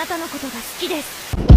なたのことが好きです。